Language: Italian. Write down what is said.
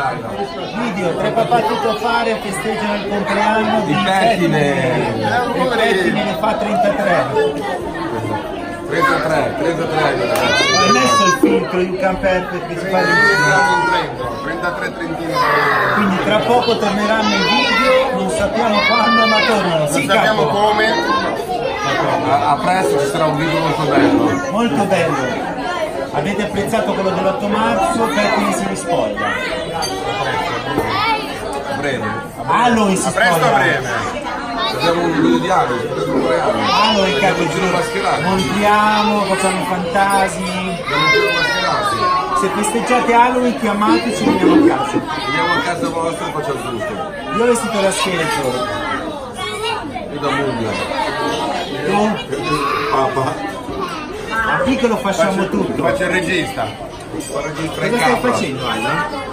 Video, tre papà tutto fare, festeggiano il compleanno di Pettine. E Pettine ne fa 33. 33. Hai messo il filtro in camper che sparisce. 33 trentini. Quindi tra poco torneranno i video, non sappiamo quando ma tornano. Non sappiamo come. A presto ci sarà un video molto bello. Molto bello. Avete apprezzato quello dell'8 marzo, Pettine si rispoglia. A breve. Aloy si A presto, spoglia. a breve. Abbiamo un video di Aloy. Aloy capito. Montiamo, facciamo i fantasi. Se festeggiate Halloween chiamateci e veniamo a casa. Veniamo a casa vostra e facciamo tutto. Io ho vestito da scheletro. Io da mummia. Tu? Papà. A piccolo facciamo tutto. Faccio il regista. Cosa stai facendo, Aia?